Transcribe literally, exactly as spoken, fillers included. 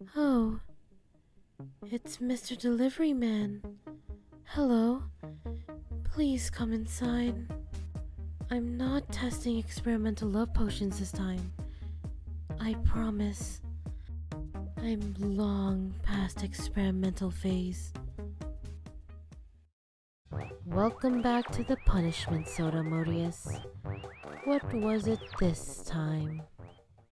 Oh, it's Mister Delivery Man. Hello. Please come inside. I'm not testing experimental love potions this time. I promise. I'm long past experimental phase. Welcome back to the punishment soda, Modeus. What was it this time?